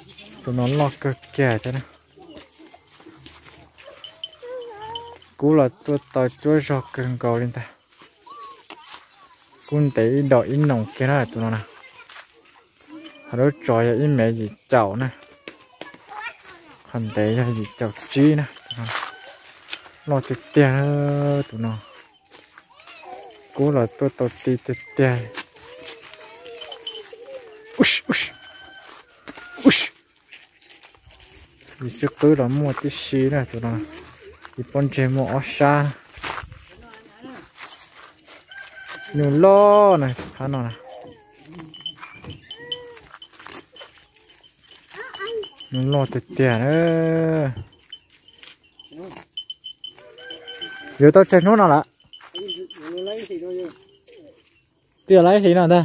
tụi nó lọt cực kẻ cho nó cú là tôi tao chúa cho cần cầu lên ta cũng thấy đợi in nồng kia là tụi nó nè đó trò là in mẹ gì chậu nè còn thấy là gì chậu chi nè lọt từ tiền tụi nó cú là tôi tao ti từ tiền ush ush ush đi sức cứ là mua tí xí nè tụi nó đi con chơi mua ớt xa nhiều lo này khá nào nè nhiều lo từ tiền ơ giờ tao chơi nó nào lạ tiền lấy gì nào ta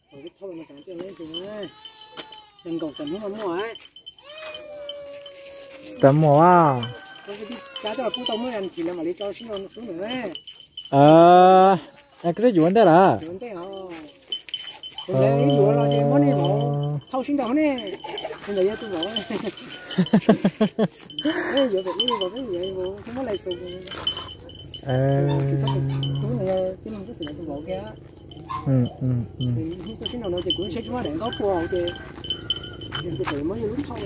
tấm mỏ à em cái gì vấn đề là thâu sinh đó nè bây giờ tôi bảo bây giờ vậy vào cái gì không có lại sụp tôi này cái mình cái sự tôi bảo kia tôi sinh đầu thì cũng sẽ chúng để có qua thì tôi mới lúc thâu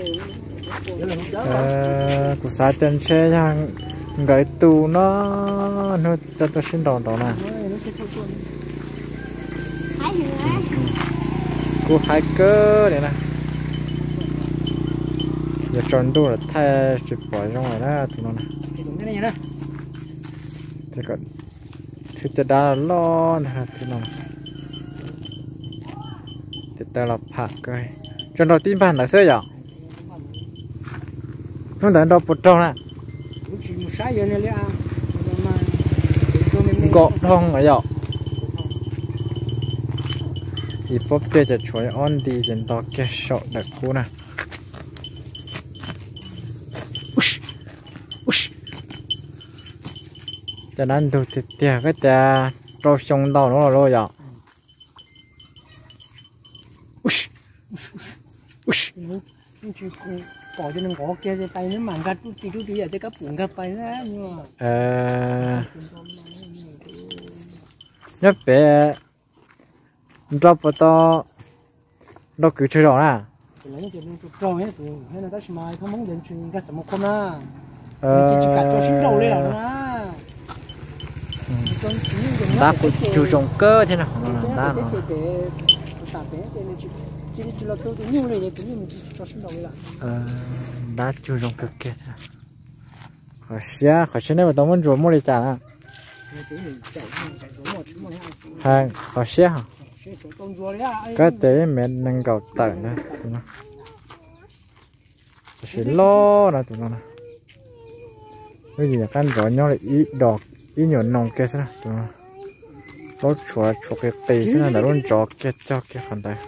này của xã tên xe hàng gửi tù nó cho tôi sinh đầu đó nè cô hai cơ này nè giờ tròn đu là thay chụp bỏ ra ngoài đó tụi nó nè thì còn thìจะได้ร้อนนะtụi nó thì ta làผักcoi cho nó tin bàn là sao vậy không thể đâu bột trâu nè gọt thông ở dọc thì bóp đâyจะช่วยอ่อนดีจนต่อแกชอดักกูนะจากนั้นดูเตี้ยก็จะโรยชงดาวน้องโรยอ่ะbỏ cho nó có kia tay nó mảng gắt chút tí ở đây các bụng gắt tay ra nhưng mà nhất bé drop vào to nó cứ chơi đó nè lấy cho nó trôi hết rồi hay là cái smile không muốn đến chuyện cái什么không na chỉ cả cho sinh đầu đây là na ta cũng chú trọng cơ thế nào ta nó chỉ là tôi nhiều này thì mình cho sinh đầu đây là đã chú trọng cực kỳ khỏi xe này mà tao muốn rửa mua đi trả à hàng khỏi xe hả cái tế mẹ nâng cầu tẩy nữa tụi nó chỉ lo là tụi nó cái gì là căn rõ nhau là ít đỏ ít nhiều nồng kia xem tụi nó nó chuột cái tì xem là luôn chó kia cho kia phần đây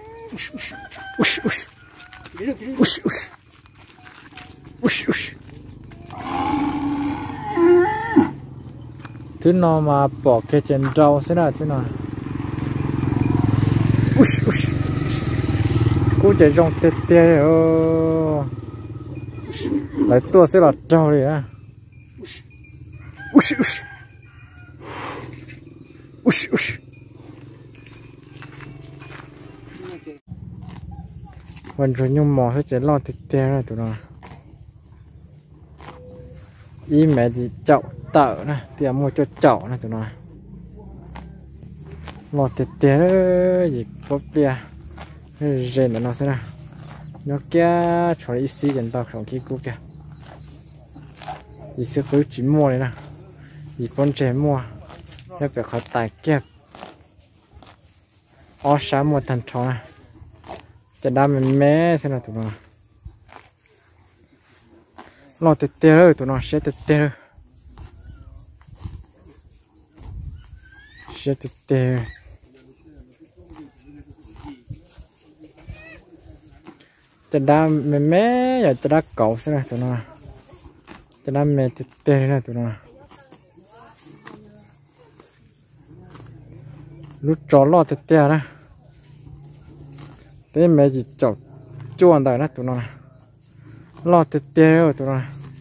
thứ nó mà bỏ cái chân trâu xem là thứ nào cô chạy trong tê tê lại tua sẽ là trâu đi á vẫn rồi nhung mò sẽ chạy lo tê tê rồi tụi nó ý mẹ gì chậu tợ nè tiền mua cho chậu nè tụi nó lo tê tê gì bóp bia rèn nó xem nào nó kia cho ít xí dần tao trong kia cũ kia ít xí cứ chỉ mua này nè ít con trẻ mua cái việc họ tài kẹp ó sáng mua thành tròn nàyจะđam mình mé xem nào tụi nó lo tê tê rồi tụi nó sẽ tê tê rồi sẽ tê têจะđam mình mé giờจะđam cậu xem nào tụi nóจะđam mẹ tê tê này tụi nó lúc chó lo tê tê này thế mẹ chỉ chọc chuồn tại nó tụi nó lo tê tê rồi tụi nó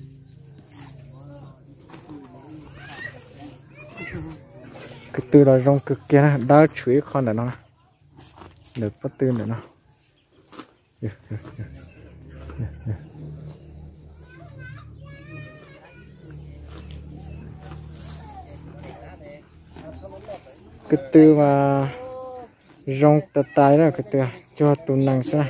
cái từ là rong cực kia nè đã chuối con để nó được bắt tư để nó cái từ mà rong tạt tay đó cái từ cho tụi năng sao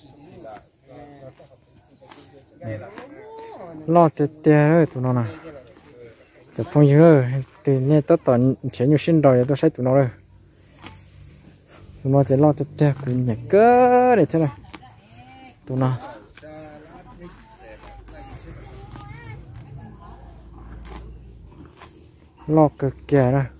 lo tê tê rồi tụi nó nèจะพงเยอะตีเนี่ยตัวตอนเฉียนอยู่ชิ้นดอยตัวใช้ตัวน้องเลยตัวน้องจะรอดแต่กูเนี่ยเก้อเลยใช่ไหมตัวน้องรอดก็แก่นะ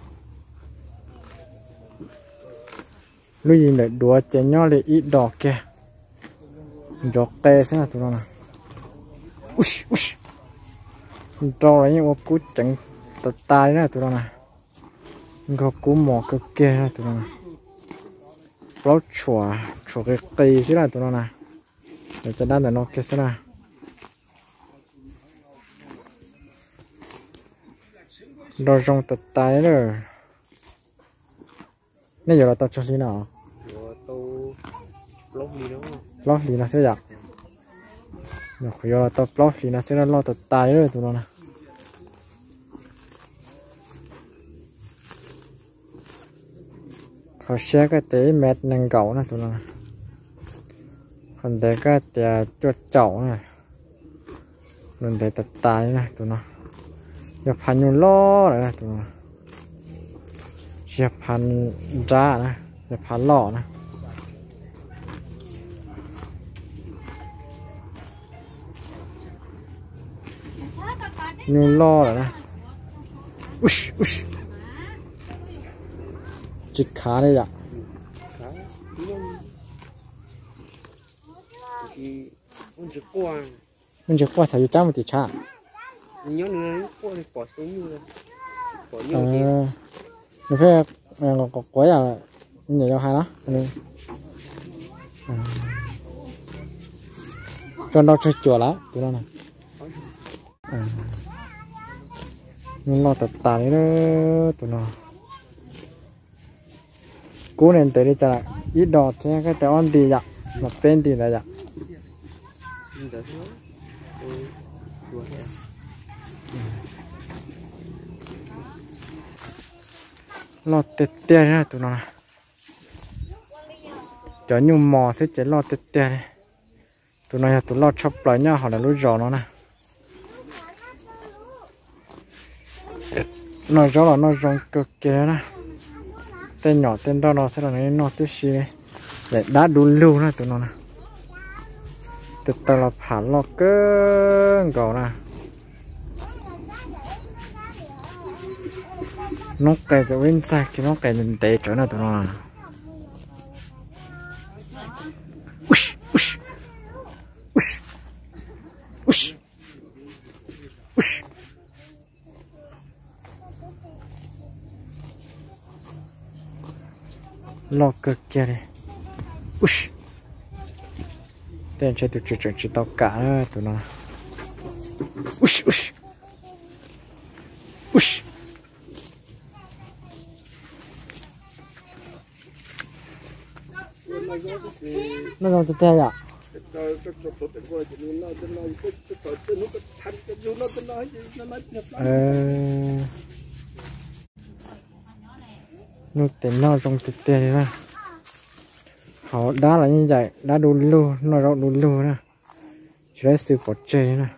ลุยเนี่ยดัวเจนย่อเลยอีดอกแก่ดอกเตะใช่ไหมตัวน้องนะอุ๊ยtrâu đấy nhưng mà cú chẳng tay nữa tụi nó này có cú mỏ cái kia tụi nó này bao chùa cái cây xí là tụi nó này để cho đan để nó kia xí là đồ rong tay nữa bây giờ là tao cho xí nào lót đi nó sẽ giặt rồi giờ là tập lót thì nó sẽ lo tập tay rồi tụi nó nè họ sẽ cái tí mệt nâng cẩu nè tụi nó nè còn để cái tè chuột chậu này rồi để tập tay nè tụi nó giờพันอยู่ล้อเลยนะตụi nó giờพันจ้านะgiờพันล้อนะnhung lo rồi nè, chích khá đấy ạ, mình chỉ qua thấy cháu một tí cha, nó phải có quái à, nhảy cho hai đó, cho nó chơi chùa lá, tụi nó này. Nhưng lo tập tài đó tụi nó cố nên tới đây trả ít đọt thế cái tay on thì dạ mà bên thì là dạ lo tê tê ra tụi nó cho nhung mò sẽ chỉ lo tê tê tụi nó tụi lo chop lại nhau họ là lối giò nó nè nó rõ là nó rong cực kỳ nè tên nhỏ tên to nó sẽ là nó tiếp xí để đá đun lưu nè tụi nó nè từ từ là phá lo cơ gạo nè nó cày cho bên sai cái nó cày mình tệ trở nè tụi nó nè lo cực kia đây, tên chơi tụi chỉ tao cả nữa tụi nó, nó làm từ tay à? Nó tính nó trong thực tế này họ đá là như vậy đá đun lưu nó rau đun lưu nè chỉ lấy sự bỏ chơi nè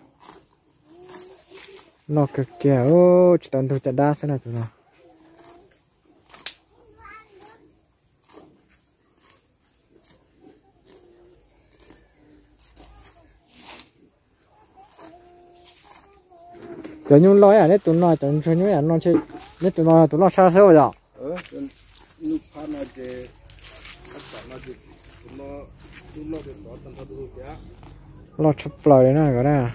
nó cực kìa ô chỉ toàn thuộc chả đá thế này tụi nó giờ nhung nói à đấy tụi nó chẳng chơi nhung à nó chơi đấy tụi nó sao sao vậy lúc pha nó để nó nó để nó tận thu được á lo chụp lại đấy nè cái này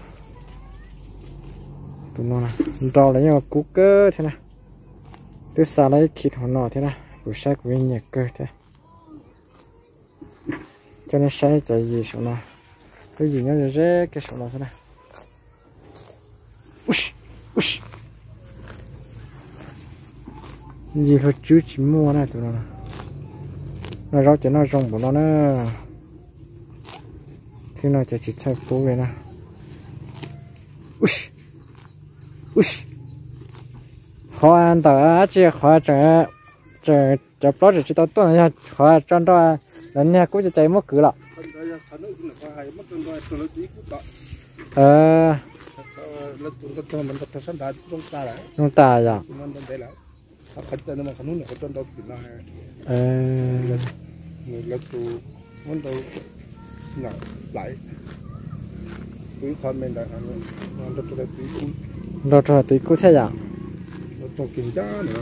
tụi nó này rau lấy nhau cú cơ thế này từ xa lấy thịt họ nọ thế này buổi sáng của mình nhẹ cơ thế cho nên sáng chạy gì số nó cái gì nó rẽ cái số nó thế này gì hơi chú chỉ mua này tụi nó rau cho nó rong của nó nữa khi nào chỉ chạy phố về nè hoa anh ta chỉ hoa trẻ chập đó chỉ tao tuần nha hoa tròn đó lần nha cũng chỉ chạy mất cửa lọ chúng ta vậy đó rồi tí cú thế dạng trong kinh giá nữa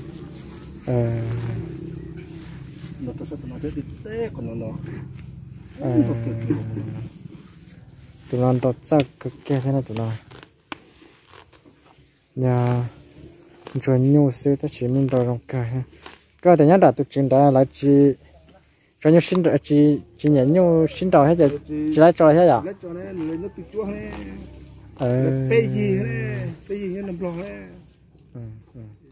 nó cho sao nó thế tê còn nó tụi nó đọt ra cực kia thế này tụi nó nhà rồi nhiều sự ta chỉ mình đòi rong cả có thể nhớ đã tụi chúng ta là chỉ cho nhiều sinh đòi chỉ nhẹ nhiều sinh đòi hết rồi chỉ lấy trò hết rồi lấy trò này người nó tự chúa hết tê gì hết nó lo hết